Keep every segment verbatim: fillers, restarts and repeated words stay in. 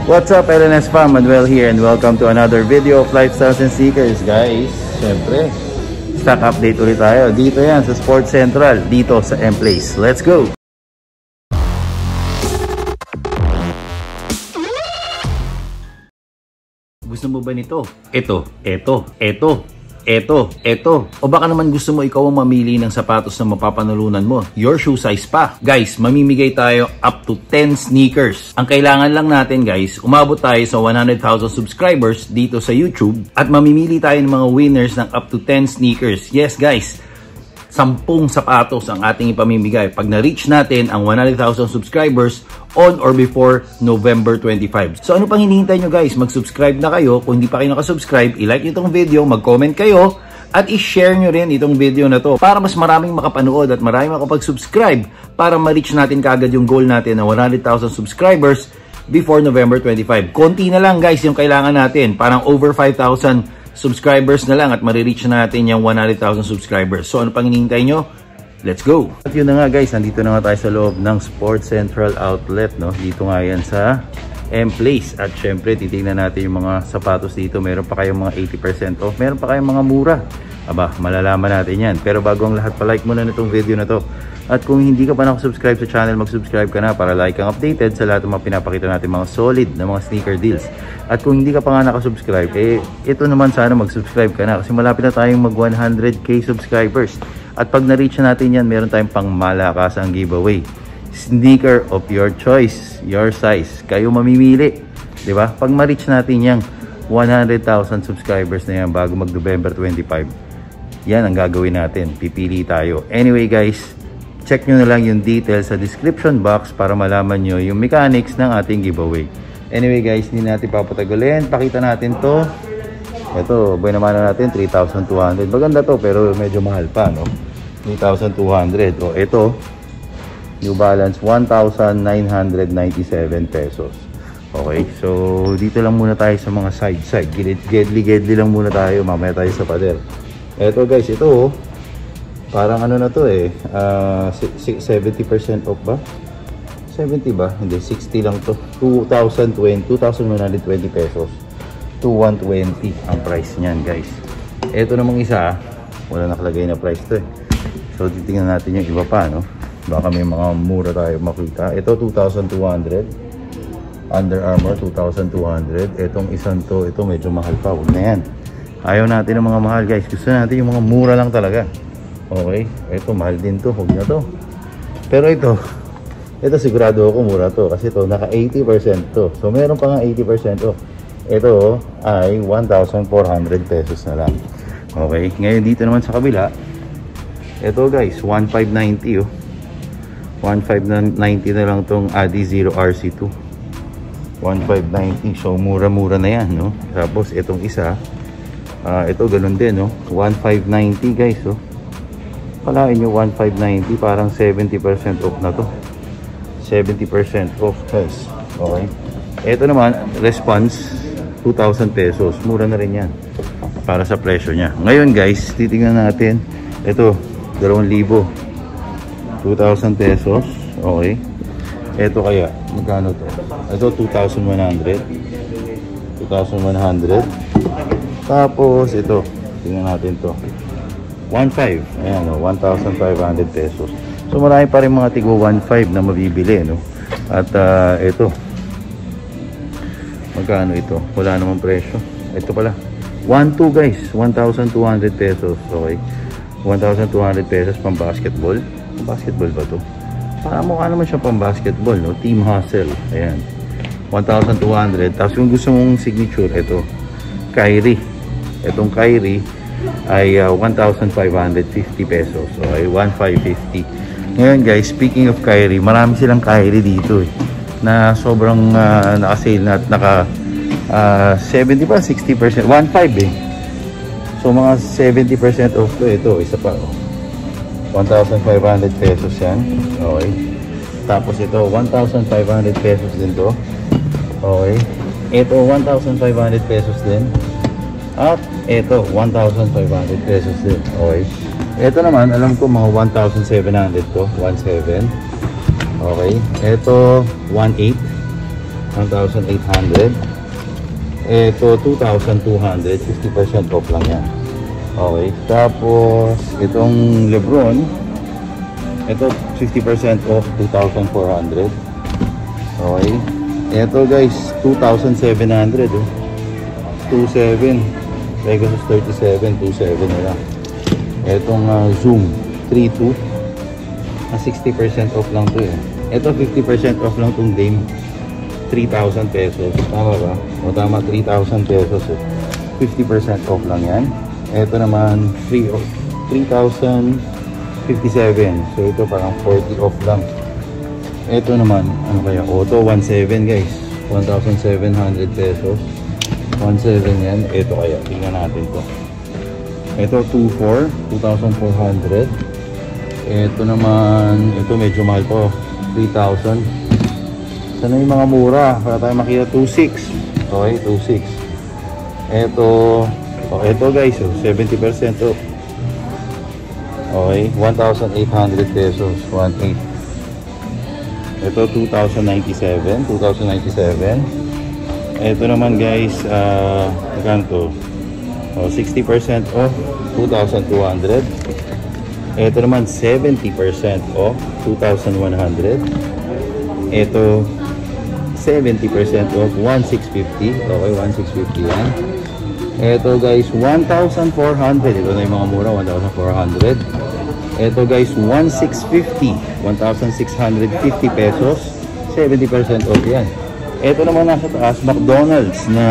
What's up, L N S fam? Manuel here and welcome to another video of Lifestyles and Sneakers, guys. Siyempre, stock update ulit tayo. Dito yan sa Sports Central, dito sa M-Place. Let's go! Gusto mo ba nito? Ito, ito, ito, ito, ito. O baka naman gusto mo ikaw ang mamili ng sapatos na mapapanalunan mo. Your shoe size pa. Guys, mamimigay tayo up to ten sneakers. Ang kailangan lang natin, guys, umabot tayo sa one hundred thousand subscribers dito sa YouTube at mamimili tayo ng mga winners ng up to ten sneakers. Yes, guys, sampung sapatos ang ating ipamimigay pag na-reach natin ang one hundred thousand subscribers on or before November twenty-five. So ano pang hinihintay nyo, guys? Mag-subscribe na kayo. Kung hindi pa kayo nakasubscribe, i-like nyo itong video, mag-comment kayo, at i-share nyo rin itong video na to para mas maraming makapanood at maraming makapag-subscribe para ma-reach natin kagad yung goal natin na one hundred thousand subscribers before November twenty-five. Konti na lang, guys, yung kailangan natin. Parang over five thousand subscribers na lang at marireach natin yung one hundred thousand subscribers. So ano pang hinihintay nyo? Let's go! At yun na nga, guys, nandito na nga tayo sa loob ng Sports Central Outlet, no? Dito nga yan sa M-Place. At syempre, titignan natin yung mga sapatos dito. Meron pa kayong mga eighty percent off. Meron pa kayong mga mura. Aba, malalaman natin yan. Pero bago ang lahat, pa-like muna nitong video na to. At kung hindi ka pa nakasubscribe sa channel, mag-subscribe ka na para like kang updated sa lahat ng mga pinapakita natin mga solid na mga sneaker deals. At kung hindi ka pa nga nakasubscribe, eh, ito naman sana mag-subscribe ka na kasi malapit na tayong mag one hundred K subscribers. At pag na-reach na natin yan, meron tayong pang malakasang giveaway. Sneaker of your choice, your size. Kayo mamimili. Diba? Pag ma-reach natin yung one hundred thousand subscribers na yan bago mag-November twenty-five, yan ang gagawin natin. Pipili tayo. Anyway, guys, check nyo na lang yung details sa description box para malaman nyo yung mechanics ng ating giveaway. Anyway, guys, hindi natin papatagulin. Pakita natin to. Ito, buhay naman na natin, three thousand two hundred. Maganda to, pero medyo mahal pa, no? three thousand two hundred. O, ito, New Balance, one thousand nine hundred ninety-seven pesos. Okay, so dito lang muna tayo sa mga side-side. Gedli-gedli lang muna tayo. Mamaya tayo sa pader. Ito, guys, ito, oh. Parang ano na to eh, uh, seventy percent off ba? seventy ba? Hindi, sixty lang to. two thousand twenty, two thousand one hundred twenty pesos. two thousand one hundred twenty ang price niyan, guys. Ito namang isa, wala nakalagay na price to eh. So, titingnan natin yung iba pa, no? Baka may mga mura tayo makita. Ito, two thousand two hundred. Under Armour, two thousand two hundred. Itong isang to, ito medyo mahal pa. Huwag na yan. Ayaw natin ng mga mahal, guys. Gusto natin yung mga mura lang talaga. Okay, ito mahal din to, huwag na to. Pero ito, ito sigurado ako mura to kasi ito naka eighty percent to. So meron pa nga eighty percent off. Ito ay one thousand four hundred pesos na lang. Okay, ngayon dito naman sa kabila, ito, guys, one thousand five hundred ninety oh. one thousand five hundred ninety na lang tong Adizero R C two. one thousand five hundred ninety, so mura-mura na yan, no? Tapos itong isa, uh, ito ganun din, no? one thousand five hundred ninety, guys, oh. Palain nyo, one thousand five hundred ninety, parang seventy percent off na to. seventy percent off, guys. Okay. Ito naman, Response, two thousand pesos. Mura na rin yan para sa presyo niya. Ngayon, guys, titingnan natin. Ito, dalawang libo. two thousand pesos. Okay. Ito kaya, magkano to? Ito, two thousand one hundred. two thousand one hundred. Tapos, ito, tingnan natin to. one thousand five. Ayan, no? one thousand five hundred pesos. So, marami pa rin mga tigo one thousand five na mabibili, no? At, uh, ito. Magkano ito? Wala namang presyo. Ito pala. one thousand two, guys. one thousand two hundred pesos. Okay. one thousand two hundred pesos pang basketball. Basketball ba to? Parang mukha naman siya pang basketball, no? Team Hustle. Ayan. one thousand two hundred. Tapos, kung gusto mong signature, ito. Kyrie. Itong Kyrie ay uh, one thousand five hundred fifty pesos. Okay, one thousand five hundred fifty. Ngayon, guys, speaking of Kyrie, marami silang Kyrie dito eh, na sobrang uh, naka-sale na at naka uh, seventy pa, sixty percent, one thousand five eh. So mga seventy percent off to. Ito, isa pa oh. one thousand five hundred pesos yan. Okay. Tapos ito, one thousand five hundred pesos din to. Okay. Ito, one thousand five hundred pesos din. At ito, one thousand five hundred pesos din. Okay. Ito naman, alam ko mga one thousand seven hundred to. one thousand seven. Okay. Ito, one thousand eight. one thousand eight hundred. Ito, two thousand two hundred. fifty percent off lang yan. Okay. Tapos, itong Lebron, ito, fifty percent off, two thousand four hundred. Okay. Ito guys, two thousand seven hundred. Oh. two seven. Pegasus thirty-seven, two seven nila. Itong uh, Zoom, three two. Ah, sixty percent off lang to eh. Ito, fifty percent off lang tong Dame. three thousand pesos. Tama ba? O tama, three thousand pesos eh. fifty percent off lang yan. Ito naman, three thousand fifty-seven. So ito parang forty off lang. Ito naman, ano kaya? Auto, one seven guys. one thousand seven hundred pesos. one seven yan. Ito kaya, tingnan natin to. Ito, two four. two thousand four hundred. Ito naman, ito medyo mahal po. three thousand. Sana yung mga mura para tayo makita. Two six. Okay, two six. Ito, oh, ito guys, oh, seventy percent off. Okay, one thousand eight hundred pesos. one eight. Ito, two thousand ninety-seven. two thousand ninety-seven. Ito naman guys, uh, magkano to? Oh, sixty percent off, two thousand two hundred. Ito naman, seventy percent off, two thousand one hundred. Ito, seventy percent off, one thousand six hundred fifty. Okay, one thousand six hundred fifty yan. Ito guys, one thousand four hundred. Ito na yung mga mura, one thousand four hundred. Ito guys, one thousand six hundred fifty. one thousand six hundred fifty pesos. seventy percent off yan. Ito naman nasa taas, McDonald's na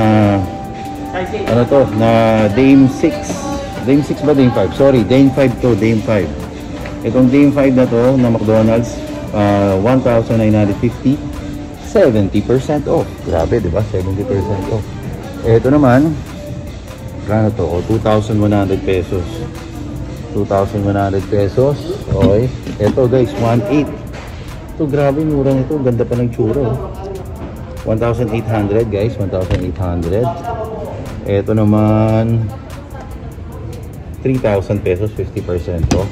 ano to, na Dame six. Dame six ba Dame five? Sorry, Dame five to, Dame five. Itong Dame five na to na McDonald's, uh, one thousand nine hundred fifty. seventy percent off. Grabe, di ba? seventy percent off. Ito naman, kano to? O, two thousand one hundred pesos. two thousand one hundred pesos. Okay. Ito guys, one eight. Ito, grabe, mura nito. Ganda pa ng tsura. Oh. one thousand eight hundred guys, one thousand eight hundred. Ito naman, three thousand pesos, fifty percent off.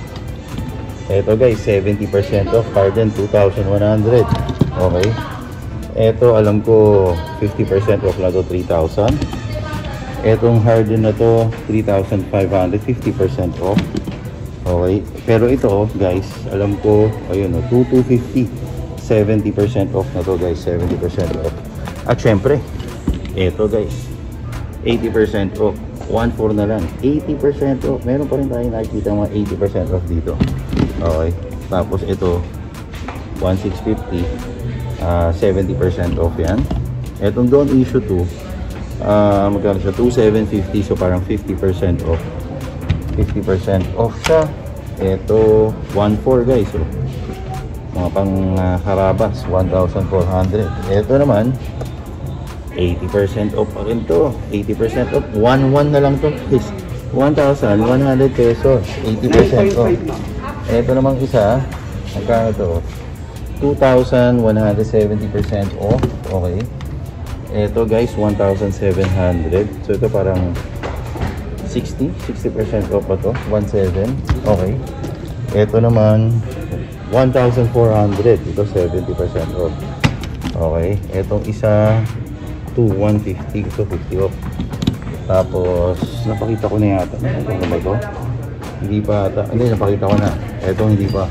Ito guys, seventy percent off. Pardon, two thousand one hundred. Okay. Ito, alam ko, fifty percent off na to, three thousand. Etong Harden na to, three thousand five hundred, fifty percent off. Okay. Pero ito, guys, alam ko, ayun, oh, two thousand two hundred fifty. seventy percent off na to, guys. seventy percent off. At syempre, ito, guys, eighty percent off. one four na lang. eighty percent off. Meron pa rin tayo nakikita mga eighty percent off dito. Okay. Tapos ito, one thousand six hundred fifty. Uh, seventy percent off yan. Etong Dawn Issue two, uh, magkano siya? two thousand seven hundred fifty. So parang fifty percent off. fifty percent off siya. Ito, one four guys. So, mga pang uh, harabas, one thousand four hundred. Ito naman, eighty percent off pa rin to. eighty percent off. one one na lang to. one thousand one hundred pesos. eighty percent off. Ito namang isa, magkano to? two thousand one hundred seventy percent off. Okay. Ito guys, one thousand seven hundred. So ito parang sixty percent off pa to. one seven. Okay. Ito naman, one thousand four hundred. Ito seventy percent off. Okay. Itong isa, two thousand one hundred fifty. Ito fifty off. Tapos, napakita ko na yata. Ito ba ito? Hindi pa ata. Hindi, napakita ko na. Ito hindi pa.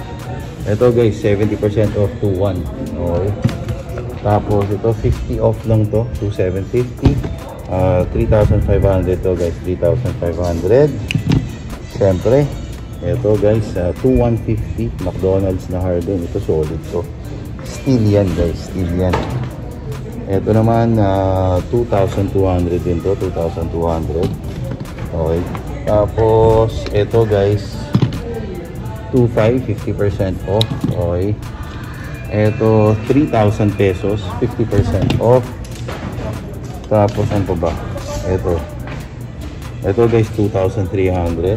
Ito guys, seventy percent off to one. Okay. Tapos ito fifty off lang to, two thousand seven hundred fifty. Uh, three thousand five hundred to guys, three thousand five hundred. Siyempre, ito guys, uh, two thousand one hundred fifty. McDonald's na Harden. Ito solid to. Steel yan guys, steel yan. Ito naman, uh, two thousand two hundred din to, two thousand two hundred. Okay. Tapos, ito guys, two thousand five hundred, fifty percent off. Okay. Ito, three thousand pesos, fifty percent off. Tapos, ano ba? Ito. Ito guys, two thousand three hundred.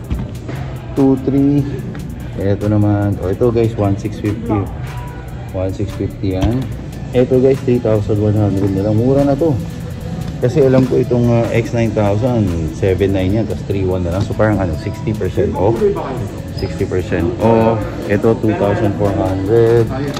two three. Ito naman. O, ito guys, one thousand six hundred fifty. one thousand six hundred fifty yan. Ito guys, three thousand one hundred na lang. Mura na to. Kasi alam ko itong uh, X nine thousand, seven nine yan. Tapos three one na lang. So, parang ano, sixty percent off. sixty percent off. Ito, two thousand four hundred.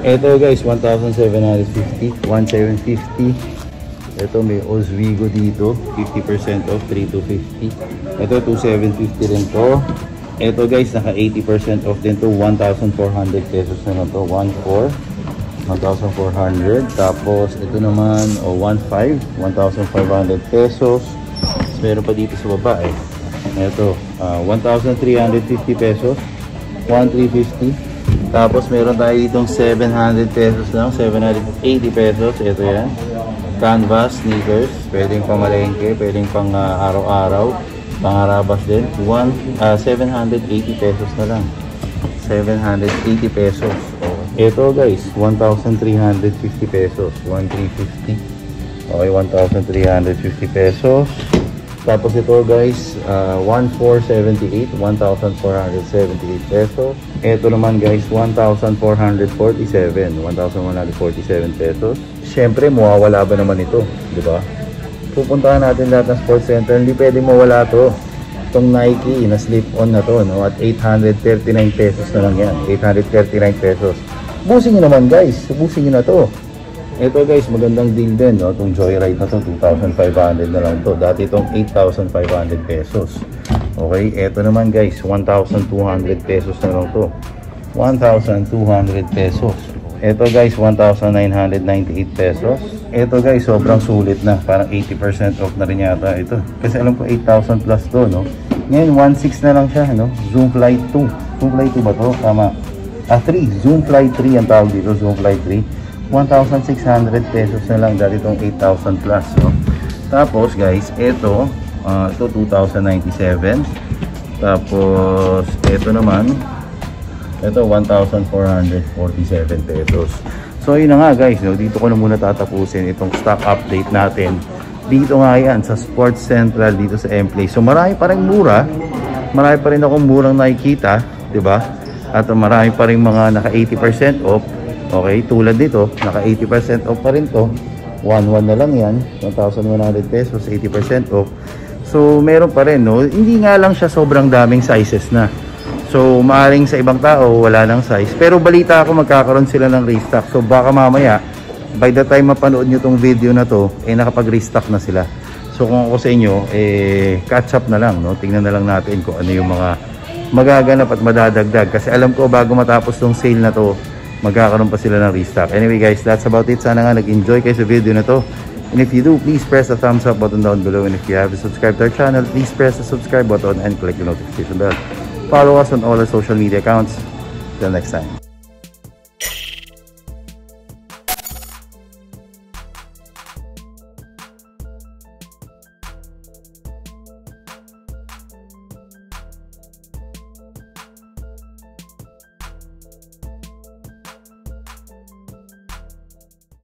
Ito guys, one thousand seven hundred fifty, one thousand seven hundred fifty. Ito may Oswego dito, fifty percent off, three thousand two hundred fifty. Ito two thousand seven hundred fifty rin to. Ito guys, naka eighty percent off din to, one thousand four hundred pesos na lang to, one thousand four hundred. Tapos ito naman, o oh, one five, one thousand five hundred pesos. Tapos meron pa dito sa baba eh. Ito, uh, one thousand three hundred fifty pesos, one thousand three hundred fifty. Tapos meron tayo ditong seven hundred pesos lang, seven hundred eighty pesos. Ito yan, canvas sneakers, pwedeng pamalengke, pwedeng pang uh, araw-araw, pangarabas din. One, uh, seven hundred eighty pesos na lang, seven hundred eighty pesos. Okay. Ito guys, one thousand three hundred fifty pesos, one thousand three hundred fifty. Okay, one thousand three hundred fifty pesos. Tapos ito guys, uh, one thousand four hundred seventy-eight, one thousand four hundred seventy-eight pesos. Ito naman guys, one thousand four hundred forty-seven, one thousand one hundred forty-seven pesos. Siyempre, mawawala ba naman ito, di ba? Pupuntahan natin lahat ng sports center, hindi pwedeng mawala to. Itong Nike na slip-on na to, no? At eight hundred thirty-nine pesos na lang yan, eight hundred thirty-nine pesos. Busin nyo naman guys, busin nyo na to. Ito guys, magandang deal din, no? Itong Joyride na to, two thousand five hundred na lang to. Dati itong eight thousand five hundred pesos. Okay, ito naman guys, one thousand two hundred pesos na lang to. one thousand two hundred pesos. Ito guys, one thousand nine hundred ninety-eight pesos. Ito guys, sobrang sulit na. Parang eighty percent off na rin yata ito. Kasi alam ko eight thousand plus to, no? Ngayon, one six na lang siya, no? Zoom Fly two. Zoom Fly two ba to? Tama. Ah, three. Zoom Fly three ang tawag dito. Zoom Fly three. one thousand six hundred pesos na lang, dati itong eight thousand plus, no? Tapos guys, ito uh, ito two thousand ninety-seven. Tapos ito naman, ito one thousand four hundred forty-seven pesos. So yun na nga guys, no? Dito ko na muna tatapusin itong stock update natin. Dito nga yan sa Sports Central dito sa M-Play. So marami pa rin mura, marami pa rin akong murang nakikita, di ba? At marami pa rin mga naka eighty percent off. Okay, tulad dito, naka eighty percent off pa rin to. one one na lang yan, one thousand one hundred pesos, eighty percent off. So, meron pa rin, no? Hindi nga lang siya sobrang daming sizes na. So, maaaring sa ibang tao, wala nang size. Pero balita ako, magkakaroon sila ng restock. So, baka mamaya, by the time mapanood nyo tong video na to, eh, nakapag-restock na sila. So, kung ako sa inyo, eh, catch up na lang, no? Tingnan na lang natin kung ano yung mga magaganap at madadagdag. Kasi alam ko, bago matapos tong sale na to, magkakaroon pa sila ng restock. Anyway guys, that's about it. Sana nga nag-enjoy kayo sa video na to. And if you do, please press the thumbs up button down below. And if you haven't subscribed to our channel, please press the subscribe button and click the notification bell. Follow us on all our social media accounts. Till next time.